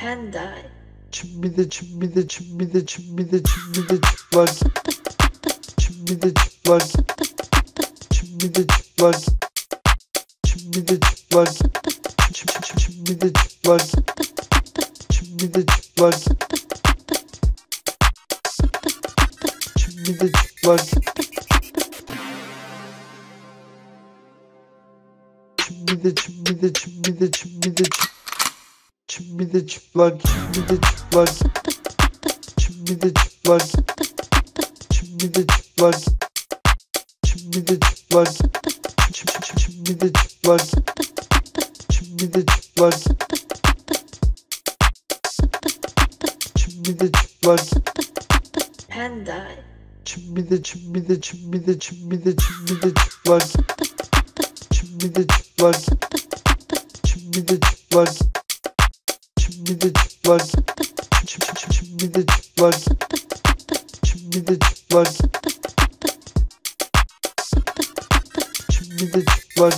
Panda. Çimbide çimbide çimbide çimbide çimbide çıplak. Çimbide çıplak. Çimbide çıplak. Çimbide çıplak. Çimbide çıplak. Çimbide çıplak. Çimbide çıplak. Çimbide çimbide çimbide çimbide çimbide çıplak. Çimbide çıplak. Çimbide çıplak. Çimbide çıplak. Çimbide çıplak. Çimbide çıplak. Çimbide çıplak. Çimbide çıplak. Panda. Çimbide çimbide çimbide çimbide çimbide çıplak. Çimbide çıplak. Çimbide çıplak. Çimbide çıplak. Çimbide çıplak. Çimbide çıplak. Çimbide çıplak.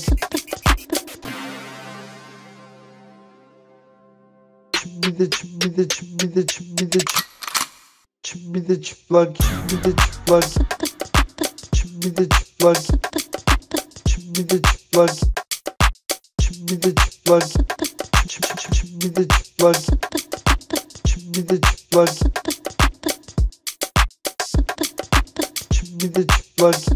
Çimbide çimbide çimbide çimbide çimbide çıplak. Çimbide çıplak. Çimbide çıplak. Çimbide çıplak. Çimbide çıplak. Çimbide çıplak. Çimbide çıplak. Çimbide çıplak.